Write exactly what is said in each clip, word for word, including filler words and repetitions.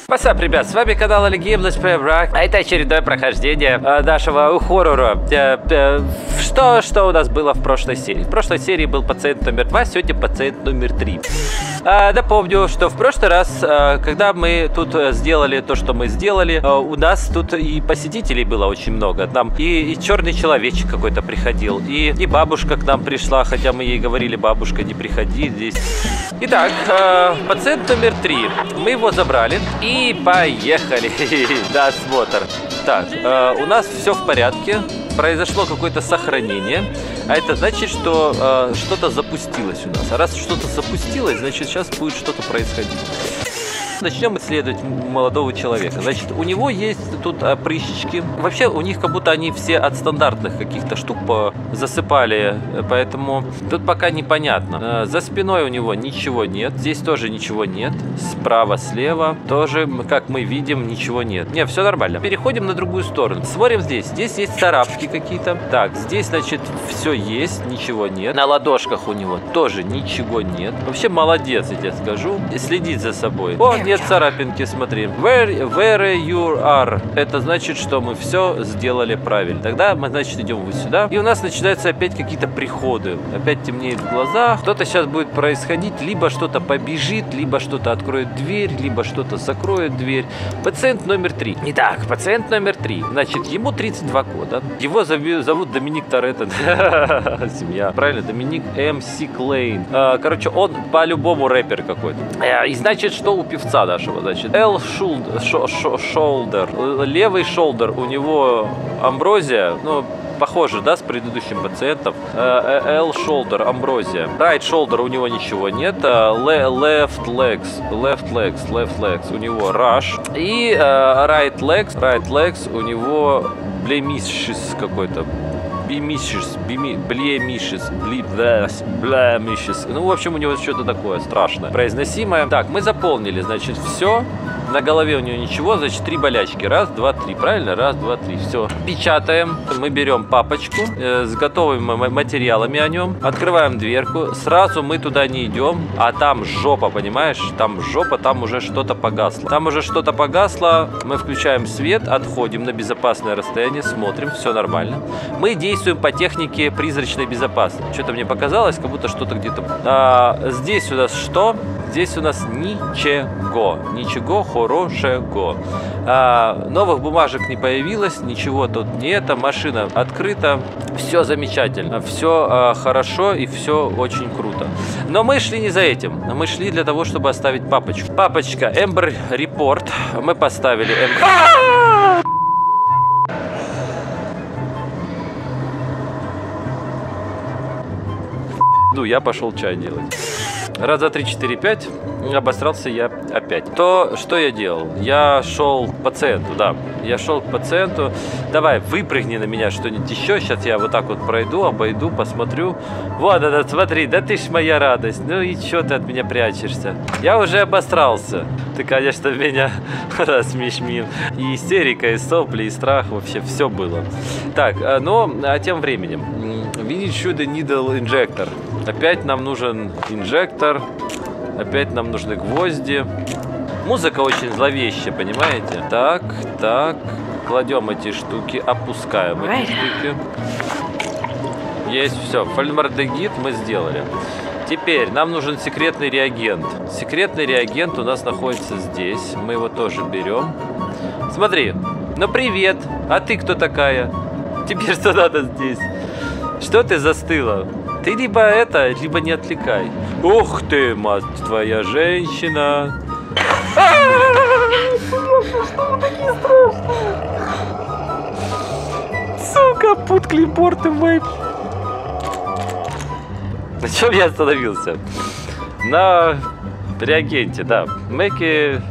What's up, ребят, с вами канал Алигейм Let's Play Wreck, а это очередное прохождение э, нашего хоррора. Э, э, что, что у нас было в прошлой серии? В прошлой серии был пациент номер два, сегодня пациент номер три. Э, напомню, что в прошлый раз, э, когда мы тут сделали то, что мы сделали, э, у нас тут и посетителей было очень много. Там и, и черный человечек какой-то приходил, и, и бабушка к нам пришла, хотя мы ей говорили: бабушка, не приходи здесь. Итак, э, пациент номер три. Мы его забрали и поехали на осмотр. Так, э, у нас все в порядке. Произошло какое-то сохранение. А это значит, что э, что-то запустилось у нас. А раз что-то запустилось, значит, сейчас будет что-то происходить. Начнем исследовать молодого человека. Значит, у него есть тут а, прыщички. Вообще, у них как будто они все от стандартных каких-то штук по засыпали, поэтому тут пока непонятно. За спиной у него ничего нет. Здесь тоже ничего нет. Справа, слева тоже, как мы видим, ничего нет. Не, все нормально. Переходим на другую сторону. Смотрим здесь. Здесь есть царапки какие-то. Так, здесь, значит, все есть, ничего нет. На ладошках у него тоже ничего нет. Вообще молодец, я тебе скажу. Следить за собой. О, нет царапинки, смотри. Where, where you are. Это значит, что мы все сделали правильно. Тогда мы, значит, идем вот сюда. И у нас начинаются опять какие-то приходы. Опять темнеет в глазах. Что-то сейчас будет происходить. Либо что-то побежит, либо что-то откроет дверь, либо что-то закроет дверь. Пациент номер три. Итак, пациент номер три. Значит, ему тридцать два года. Его зовут Доминик Торетто. Семья. Правильно, Доминик эм си Клейн. Короче, он по-любому рэпер какой-то. И значит, что у певца нашего, значит, L shoulder, левый шолдер, у него амброзия, ну, похоже, да, с предыдущим пациентом. L shoulder, амброзия. Right shoulder, у него ничего нет. Left legs, left legs, left legs, у него rush. И right legs, right legs, у него blemishes какой-то. Бимишис, блемишис, блемишис. Ну, в общем, у него что-то такое страшное, произносимое. Так, мы заполнили, значит, все. На голове у него ничего, значит, три болячки. Раз, два, три. Правильно? Раз, два, три. Все. Печатаем. Мы берем папочку э, с готовыми материалами о нем. Открываем дверку. Сразу мы туда не идем, а там жопа, понимаешь? Там жопа, там уже что-то погасло. Там уже что-то погасло. Мы включаем свет, отходим на безопасное расстояние, смотрим, все нормально. Мы действуем по технике призрачной безопасности. Что-то мне показалось, как будто что-то где-то... А, здесь у нас что? Здесь у нас ничего. Ничего хорошего. А, новых бумажек не появилось, ничего тут нет. Машина открыта. Все замечательно. Все а, хорошо и все очень круто. Но мы шли не за этим. Мы шли для того, чтобы оставить папочку. Папочка, Amber Report. Мы поставили Amber... Ну, я пошел чай делать. Раз, два, три, четыре, пять. Обосрался я опять. То, что я делал? Я шел к пациенту, да. Я шел к пациенту. Давай, выпрыгни на меня что-нибудь еще. Сейчас я вот так вот пройду, обойду, посмотрю. Вот, да, смотри, да ты ж моя радость. Ну и что ты от меня прячешься? Я уже обосрался. Ты, конечно, меня рассмешмил. И истерика, и сопли, и страх. Вообще все было. Так, но а тем временем. We need shoot a needle injector. Опять нам нужен инжектор. Опять нам нужны гвозди. Музыка очень зловещая, понимаете? Так, так. Кладем эти штуки, опускаем эти штуки. Есть, все. Формальдегид мы сделали. Теперь нам нужен секретный реагент. Секретный реагент у нас находится здесь. Мы его тоже берем. Смотри. Ну привет. А ты кто такая? Теперь что надо здесь? Что ты застыла? Ты либо это, либо не отвлекай. Ух ты, мать твоя женщина. Что вы такие страшные? Сука, путкли порты мои. На чем я остановился? На реагенте, да. Мэки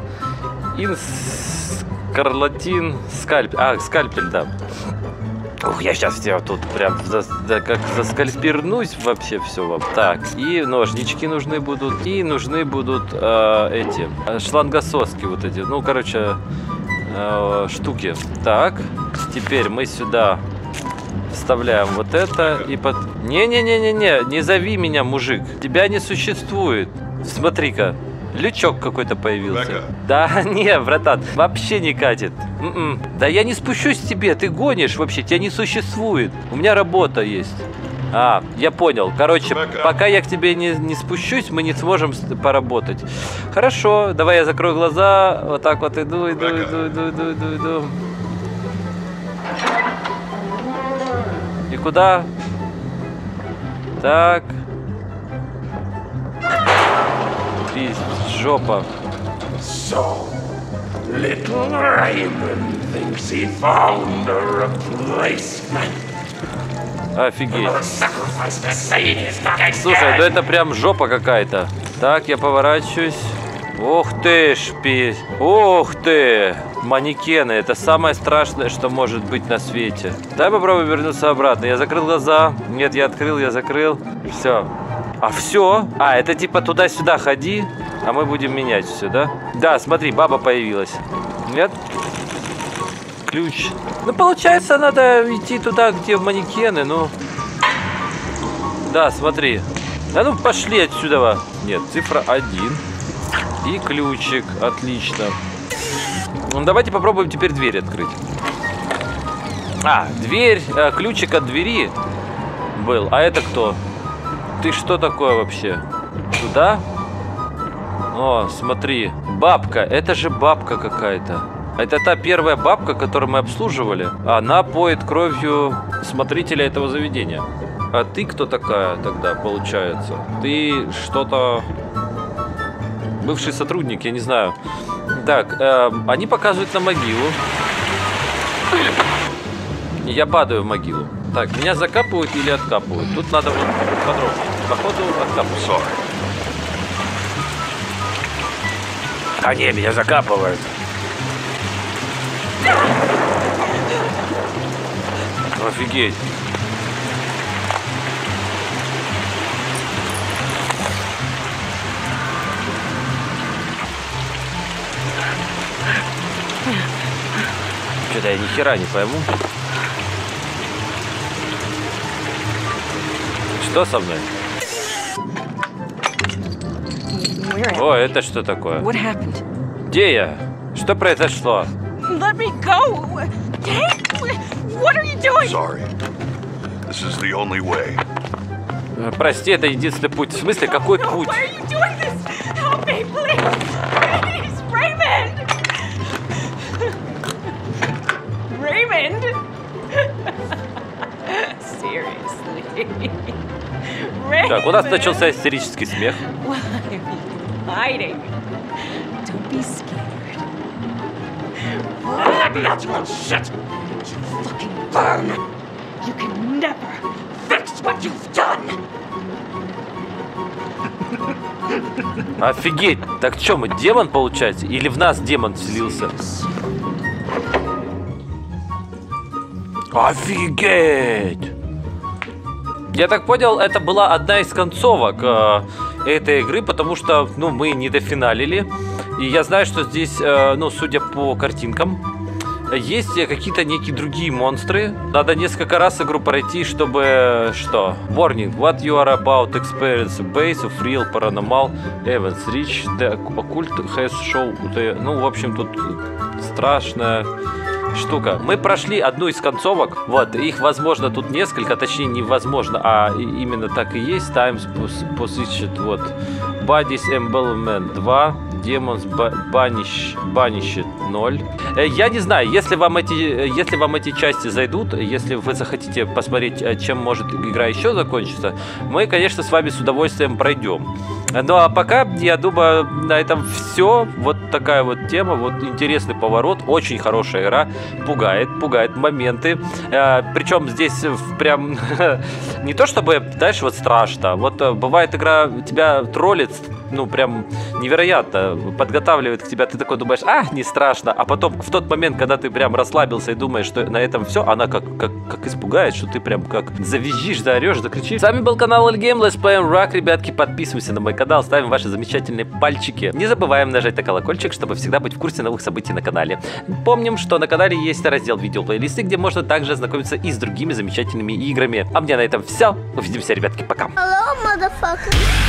инскарлатин скальпель. А, скальпель, да. Ух, я сейчас все тут прям за, да, как заскальпирнусь вообще все вам. Так, и ножнички нужны будут, и нужны будут э, эти шлангососки вот эти, ну, короче, э, штуки. Так, теперь мы сюда вставляем вот это и под... Не-не-не-не-не, не зови меня, мужик, тебя не существует. Смотри-ка, Лючок какой-то появился. Да, не, братан, вообще не катит. М-м. Да я не спущусь к тебе, ты гонишь вообще, тебя не существует. У меня работа есть. А, я понял. Короче, пока я к тебе не, не спущусь, мы не сможем поработать. Хорошо, давай я закрою глаза. Вот так вот иду, иду, иду, иду, иду, иду, иду. И куда? Так. Пиздец, жопа. So, little Raymond thinks he found a replacement. Офигеть. Слушай, да это прям жопа какая-то. Так, я поворачиваюсь. Ух ты, шпи. Ух ты. Манекены. Это самое страшное, что может быть на свете. Дай попробую вернуться обратно. Я закрыл глаза. Нет, я открыл, я закрыл. Все. А все? А, это типа туда-сюда ходи, а мы будем менять все, да? Да, смотри, баба появилась. Нет? Ключ. Ну, получается, надо идти туда, где манекены, ну. Да, смотри. Да ну, пошли отсюда. Нет, цифра один. И ключик. Отлично. Ну, давайте попробуем теперь дверь открыть. А, дверь, э, ключик от двери был. А это кто? Ты что такое вообще? Туда? О, смотри. Бабка. Это же бабка какая-то. Это та первая бабка, которую мы обслуживали. Она поет кровью смотрителя этого заведения. А ты кто такая тогда, получается? Ты что-то... Бывший сотрудник, я не знаю. Так, э, они показывают на могилу. Я падаю в могилу. Так, меня закапывают или откапывают? Тут надо вот подробнее. Походу, откапывают. А не, меня закапывают. Офигеть. Что-то я ни хера не пойму. Что со мной? О, это что такое? Где я? Что произошло? Let me go! Hey, what are you doing? Sorry. This is the only way. Прости, это единственный путь. В смысле, какой No, путь? why are you doing this? Help me, please! Please, Raymond! Raymond? Seriously? Raymond? Так, у нас начался истерический смех. Why are you hiding? Don't be scared. That's one shit. You fucking burn! You can never fix what you've done! Офигеть! Так что, мы демон, получается? Или в нас демон вселился? Офигеть! Я так понял, это была одна из концовок э, этой игры, потому что, ну, мы не дофиналили. И я знаю, что здесь, э, ну, судя по картинкам, есть какие-то некие другие монстры. Надо несколько раз игру пройти, чтобы... Что? Warning. What you are about to experience a base of real paranormal events. Reach the occult has show... Ну, в общем, тут страшная штука. Мы прошли одну из концовок. Вот, их, возможно, тут несколько. Точнее, невозможно, а именно так и есть. Times Position. Вот. Bodies Embellment два. Demons Banish, Banished ноль. Я не знаю, если вам, эти, если вам эти части зайдут, если вы захотите посмотреть, чем может игра еще закончиться, мы, конечно, с вами с удовольствием пройдем. Ну а пока, я думаю, на этом все. Вот такая вот тема, вот интересный поворот, очень хорошая игра, пугает, пугает моменты. Причем здесь прям не то чтобы, знаешь, вот страшно. Вот бывает, игра тебя троллит, ну прям невероятно, подготавливает к тебе, ты такой думаешь, а, не страшно, а потом в тот момент, когда ты прям расслабился и думаешь, что на этом все, она как, как, как испугает, что ты прям как завизжишь, заорешь, закричишь. С вами был канал Альгейм, Let's Play Rock, ребятки, подписывайтесь на мой канал, ставим ваши замечательные пальчики. Не забываем нажать на колокольчик, чтобы всегда быть в курсе новых событий на канале. Помним, что на канале есть раздел видеоплейлисты, где можно также ознакомиться и с другими замечательными играми. А мне на этом все. Увидимся, ребятки, пока. Hello, motherfucker.